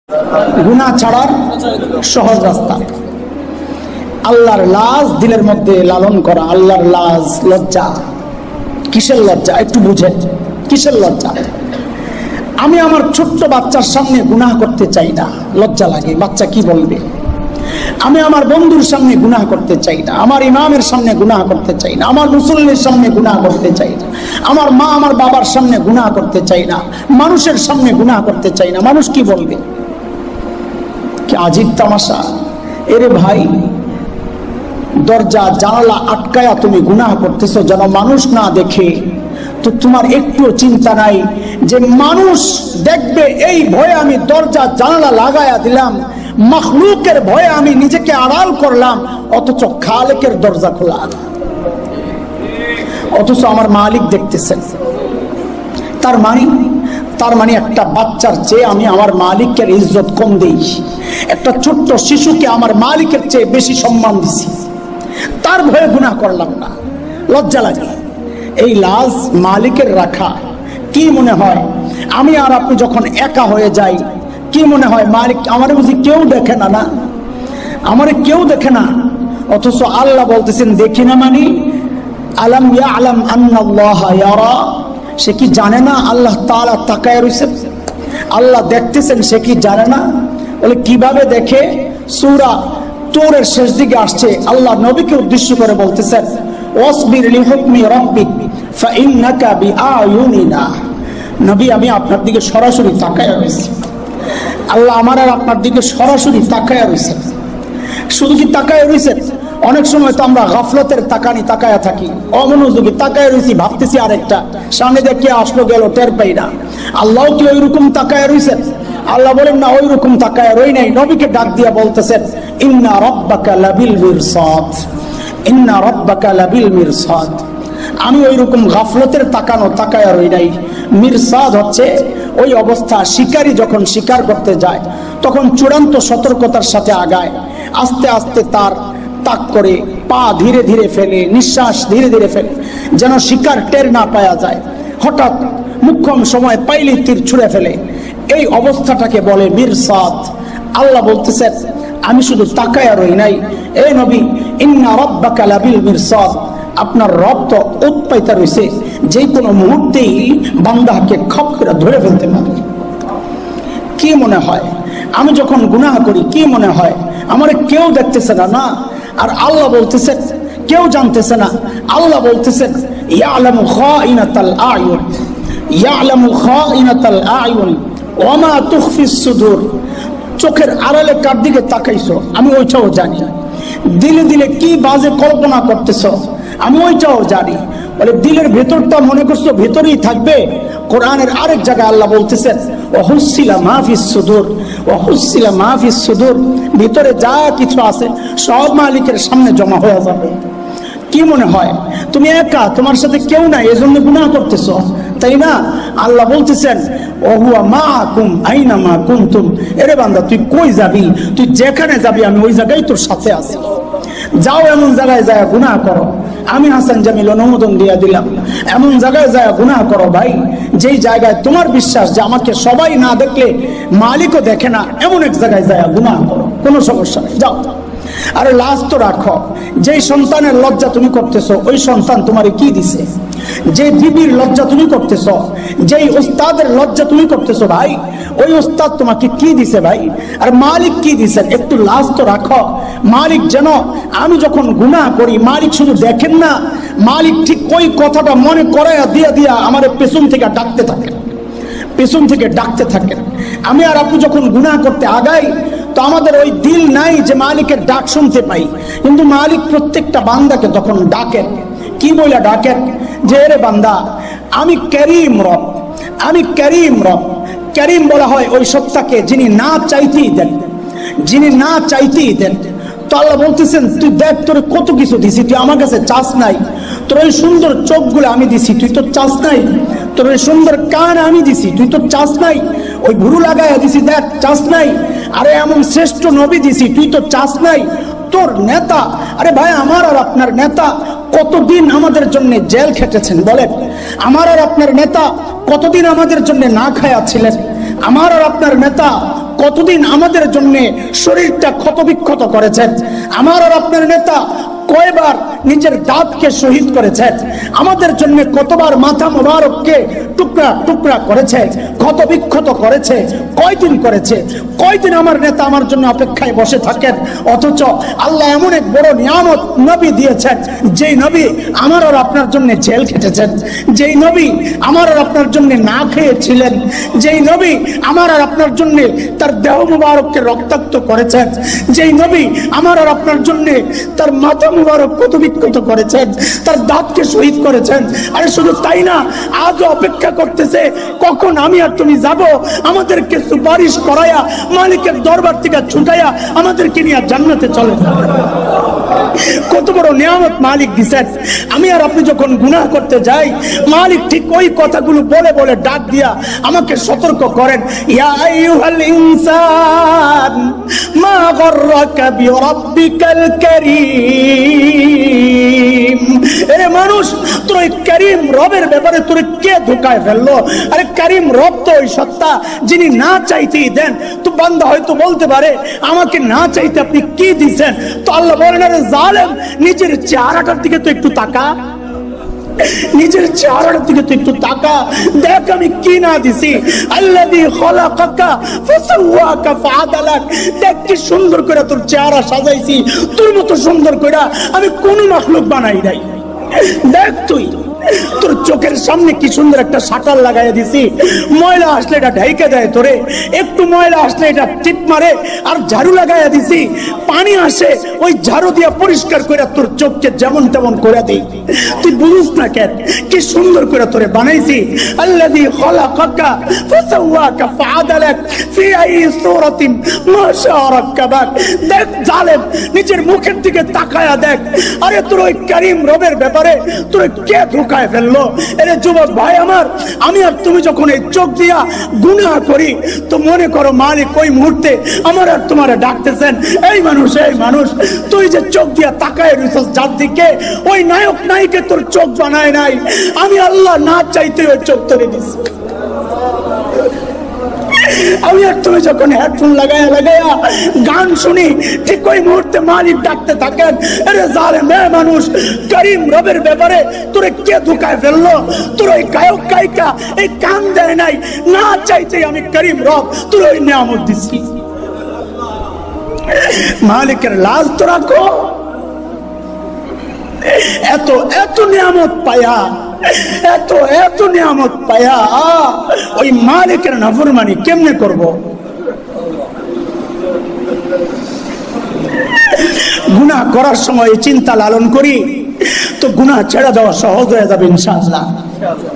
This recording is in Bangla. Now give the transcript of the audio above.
গুনাহ ছাড়ার সহজ রাস্তা, আল্লাহর লাজ দিলের মধ্যে লালন করা। আল্লাহর লাজ, লজ্জা। কিসের লজ্জা? একটু বুঝেন কিসের লজ্জা। আমি আমার ছোট্ট বাচ্চার সামনে গুনাহ করতে চাই না, লজ্জা লাগে, বাচ্চা কি বলবে। আমি আমার বন্ধুর সামনে গুনাহ করতে চাই না, আমার ইমামের সামনে গুনাহ করতে চাই না, আমার মুসল্লির সামনে গুনাহ করতে চাই না, আমার মা আমার বাবার সামনে গুনাহ করতে চাই না, মানুষের সামনে গুনাহ করতে চাই না। মানুষ কি বলবে? কি আজীব তামাশা। এরে ভাই, দরজা জানালা আটকায়া তুমি গুনাহ করতেছো যেন মানুষ না দেখে, তো তোমার একটু চিন্তা নাই যে মানুষ দেখবে এই ভয়ে আমি দরজা জানালা লাগায়া দিলাম, মখলুকের ভয়ে আমি নিজেকে আড়াল করলাম, অথচ খালেকের দরজা খোলা, অথচ আমার মালিক দেখতেছেন। তার মানে একটা বাচ্চার চেয়ে আমি আমার মালিকের ইজ্জত কম দেই, একটা ছোট্ট শিশুকে আমার মালিকের চেয়ে বেশি সম্মান দিছি, তার ভয়ে গুনাহ করলাম না, লজ্জা লাগে। এই লাজ মালিকের রাখা। কি মনে হয় আমি আর আপনি যখন একা হয়ে যাই, কি মনে হয় মালিক আমারে বুঝি কেউ দেখে না? না, আমারে কেউ দেখে না। অথচ আল্লাহ বলতেছেন দেখি না, মানে আলাম ইয়ালাম আন্নাল্লাহা ইয়ারা, সে কি জানে না আল্লাহ তাআলা তাকায় রইছেন, আল্লাহ দেখতেছেন, সে কি জানে না? বলে কিভাবে দেখে? সূরা তুরের শেষ দিকে আসছে, আল্লাহ নবীকে উদ্দেশ্য করে বলতেছেন ওয়াসবির লিহুকমি রাব্বিক ফাইন্নাকা বিআয়ুনিনা। নবী, আমি আপনার দিকে সরাসরি তাকায় রয়েছি, আল্লাহ আমার আর আপনার দিকে সরাসরি তাকায় রয়েছে। শুধু কি তাকায় রয়েছে? অনেক সময় তো আমরা গাফলতের তাকায়া থাকি, অমনোযোগী তাকায় রয়েছি, ভাবতেছি আরেকটা, সামনে দিয়ে কে আসলো গেল টের পাই না। আল্লাহ কি ওই রকম তাকায় রয়েছে? আল্লাহ বলেন না, ওই রকম তাকায় রই নাই। নবীকে ডাক দিয়া বলতেছেন ইন্না রাব্বাকা লাবিল মিরসাদ, ইন্না রাব্বাকা লাবিল মিরসাদ। আমি ওই রকম গাফলতের তাকায় রই নাই। মিরসাদ হচ্ছে ওই অবস্থা, শিকারী যখন শিকার করতে যায় তখন চূড়ান্ত সতর্কতার সাথে আগায়, আস্তে আস্তে তার তাক করে, পা ধীরে ধীরে ফেলে, নিঃশ্বাস ধীরে ধীরে ফেলে, যেন শিকার টের না পাওয়া যায়। হঠাৎ মুখ্যম সময় পাইলে তীর ছুঁড়ে ফেলে, এই অবস্থাটাকে বলে মিরসাদ। আল্লাহ বলতেছেন আমি শুধু তাকায়া রই নাই, এ নবী ইন্না রাব্বাকা লাবিল মিরসাদ, আপনার রব তো উৎপাইতা রয়েছে, যে কোনো মুহূর্তেই বান্দাকে খপ করে ধরে ফেলতে পারে। কি মনে হয় আমি যখন গুনাহ করি, কি মনে হয় আমার কেউ দেখতেছে না? না। আর আল্লাহ বলতেছেন কেউ জানতেছে না। আল্লাহ বলতেছেন ইয়ালামু খাইনাতাল আয়ুন, ইয়ালামু খাইনাতাল আয়ুন ওয়া মা তুখফিস সুদূর। চোখের আড়ালে কার দিকে তাকাইছো আমি ওইটাও জানি, দিলে দিলে কি বাজে কল্পনা করতেছো আমি ওইটাও জানি। বলে দিলের ভেতরটা মনে করছো ভেতরেই থাকবে। কোরআনের আরেক জায়গায় আল্লাহ বলতেছেন ওয়াহুসিলা মাফিস সুদূর, ওয়াহুসিলা মাফিস সুদূর, ভিতরে যা কিছু আছে সব মালিকের সামনে জমা হয়ে যাবে। কি মনে হয় তুমি একা, তোমার সাথে কেউ নাই, এজন্য গুনাহ করতেছো, তাই না? আল্লাহ বলতেছেন ওহুয়া মাকুম আইনামা কুনতুম। এরে বান্দা তুই কই যাবি, তুই যেখানে যাবি আমি ওই জায়গায় তোর সাথে আছি। যাও এমন জায়গায় যায় গুনাহ করো, আমি হাসান জামিল অনুমোদন দিয়ে দিলাম। এমন জায়গায় যায় গুনাহ করো ভাই, যেই জায়গায় তোমার বিশ্বাস যে আমাকে সবাই না দেখলে মালিকও দেখে না, এমন এক জায়গায় যায় গুনাহ করো, কোনো সমস্যা নেই, যাও। আরে লাজ তো রাখো। যেই সন্তানের লজ্জা তুমি করতেছো ওই সন্তান তোমারে কি দিছে? যে বিবির লজ্জা তুমি করতেছো, যেই উস্তাদের লজ্জা তুমি করতেছো ভাই, ওই উস্তাদ তোমাকে কি দিছে ভাই? আর মালিক কি দিছেন? একটু লাজ তো রাখো। মালিক যেন আমি যখন গুনাহ করি মালিক শুধু দেখেন না, মালিক ঠিক ওই কথাটা মনে করাইয়া দিয়া আমার পেছন থেকে ডাকতে থাকেন, পেছন থেকে ডাকতে থাকেন। আমি আর আপনি যখন গুনাহ করতে আগাই তো আমাদের ওই দিল নাই যে মালিকের ডাক শুনতে পাই, কিন্তু মালিক প্রত্যেকটা বান্দাকে তখন ডাকেন। কি বলে ডাকেন? যে রে বান্দা আমি করিম রব, আমি করিম রব। করিম বলা হয় ওই সত্তাকে যিনি না চাইতেই দেন, যিনি না চাইতেই দেন। তো আল্লাহ বলতেছেন তুই দেখ তোর কত কিছু দিছি, তুই আমার কাছে চাস নাই। তোর ওই সুন্দর চোখগুলো আমি দিছি, তুই তো চাস নাই। তোর ওই সুন্দর কান আমি দিছি, তুই তো চাস নাই। ওই ভুরু লাগাইয়া দিছি, দেখ চাস নাই। আরে এমন শ্রেষ্ঠ নবী দিছি, তুই তো চাস নাই। তোর নেতা, আরে ভাই আমার আর আপনার নেতা কতদিন আমাদের জন্য জেল খেটেছেন বলেন? আমার আর আপনার নেতা কতদিন আমাদের জন্য না খায়া ছিলেন? আমার আর আপনার নেতা কতদিন আমাদের জন্য শরীরটা ক্ষতবিক্ষত করেছেন। আমার আর আপনার নেতা কয়বার নিজের দাঁতকে শহীদ করেছেন, আমাদের জন্য কতবার মাথা মোবারককে টুকরা টুকরা করেছে, ক্ষত বিক্ষত করেছে, কয়দিন করেছে, কয়দিন আমার নেতা আমার জন্য অপেক্ষায় বসে থাকেন। অথচ আল্লাহ এমন এক বড় নিয়ামত নবী দিয়েছেন, যেই নবী আমার আর আপনার জন্য জেল খেটেছেন, যেই নবী আমার আর আপনার জন্য না খেয়েছিলেন, যেই নবী আমার আর আপনার জন্য তার দেহ মোবারককে রক্তাক্ত করেছেন, যেই নবী আমার আর আপনার জন্য তার মাথা মুবারক কত বিক্ষত করেছেন, তার দাঁতকে শহীদ করেছেন। আরে শুধু তাই না, আজও অপেক্ষা করতেছে কখন আমি আর তুমি যাব, আমাদেরকে সুপারিশ করায়া মালিকের দরবার থেকে ছুটাইয়া আমাদেরকে নিয়ে জান্নাতে চলে যাবে। কত বড় নিয়ামত মালিক দিছেন। আমি আর আপনি যখন গুনাহ করতে যাই, মালিক ঠিক ওই কথাগুলো বলে বলে ডাক দিয়া আমাকে সতর্ক করেন, ইয়া আইয়ুহাল ইনসান মা গররাকা বিরাব্বিকাল কারীম। আরে মানুষ, তোর ওই করিম রবের ব্যাপারে তোর কে ধোকায় ফেললো? আরে করিম রব তো ওই সত্তা যিনি না চাইতেই দেন। তো বান্দা হয়তো বলতে পারে আমাকে না চাইতে আপনি কি দিচ্ছেন? তো আল্লাহ বলেন, আরে জালেম, নিজের চেহারাটার দিকে তো একটু তাকা, নিজের চেহারাটার দিকে তো একটু তাকা, দেখ আমি কি না দিছি। আল্লাযী খালাকাকা ফাসাওয়াকা ফাআদালাক, দেখ কি সুন্দর করে তোর চেহারা সাজাইছি, তোর মতো সুন্দর করে আমি কোন মাখলুক বানাই নাই। দেখ তুই তোর চোখের সামনে কি সুন্দর একটা শাটার লাগাইয়া দিছি, ময়লা আসলে এটা ঢাইকে দেয়, তোরে একটু ময়লা আসলে এটা টিপ মারে, আর ঝাড়ু লাগাইয়া দিছি, পানি আসে ওই ঝাড়ু দিয়া পরিষ্কার করে তোর চোখকে যেমন তেমন করে দেই। তুই বুঝিস না কেন কি সুন্দর করে তোরে বানাইছি। আল্লাযী খালাকাকা ফাসাওয়াকা ফাআদালাক ফি আই সূরাতিন মা শাআ রাক্কাবাক। দেখ জালেম, নিজের মুখের দিকে তাকায়া দেখ। আরে তোর ওই করিম রবের ব্যাপারে তোর কে ধোকায় ফেললো? এরে যুবক ভাই আমার, আমি আর তুমি যখন এই চোখ দিয়া গুনাহ করি, তো মনে করো মালিক ওই মুহূর্তে আমার আর তোমার ডাকতেছেন, এই মানুষ, এই মানুষ, তুই যে চোখ দিয়া তাকায় রইছস যার দিকে, ওই নায়ক নায়িকে তোর চোখ বানায় নাই, আমি আল্লাহ না চাইতে ওই চোখ তোরে দিছি। আমি আর তুমি যখন হেডফোন লাগায়া লাগায়া গান শুনি, ঠিক ওই মুহূর্তে মালিক ডাকতে থাকেন, আরে জালেম, মানুষ, করিম রবের ব্যাপারে তোরে কে ধোকায় ফেললো? তোর ওই গায়ক গায়িকা এই কান দেয় নাই, না চাইতে আমি করিম রব তোর ওই নিয়ামত দিছি। মালিকের লাজ তো রাখো। এত এত নিয়ামত পায়া, এত এত নিয়ামত পায়া ওই মালিকের নাফরমানি কেমনে করব? গুনাহ করার সময় চিন্তা লালন করি, তো গুনাহ ছেড়ে দেওয়া সহজ হয়ে যাবে ইনশাআল্লাহ।